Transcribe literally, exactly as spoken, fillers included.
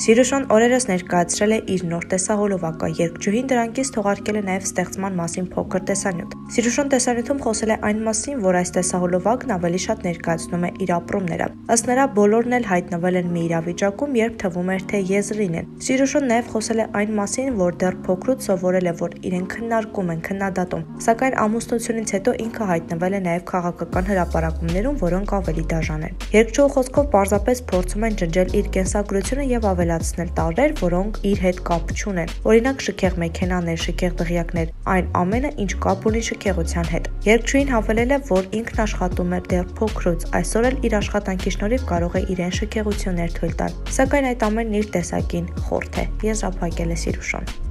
Սիրուշոն օրերս ներկայացրել է իր նոր տեսահոլովակը, երգչուհին դրանից թողարկել է նաև ստեղծման մասին փոքր տեսանյութ։ Սիրուշոն տեսանյութում խոսել է այն մասին, որ այս տեսահոլովակն ավելի շատ ներկայացնում է իր ապրումները։ Ըստ նրա, բոլորն էլ հայտնվել են մի իրավիճակում, երբ թվում էր, թե եզրին են։ Սիրուշոն նաև խոսել է այն մասին, որ դեռ փոքրուց սովորել է, որ իրեն քննարկում են, քննադատում, սակայն ամուսնությունից հետո ինքը հայտնվել է նաև քաղաքական հրապարակումներում, որոնք ավելի դաժան են։ Երգչուհու խոսքով պարզապես փորձում են ջնջել իր կենսագրությունը եւ ավելացնել տարրեր, որոնք իր հետ կապ չունեն։ Օրինակ շքեղ մեքենաներ, շքեղ դղյակներ, այն ամենը, ինչ կապ ունի շքեղության հետ։ Երգչուհին հավելել է, որ ինքն աշխատում էր դեռ փոքրուց, այսօր էլ իր աշխատանքի շնորհիվ կարող է իրեն շքեղություններ թույլ տալ։ Սակայն այդ ամենն իր տեսակին խորթ է, եզրափակել է Սիրուշոն։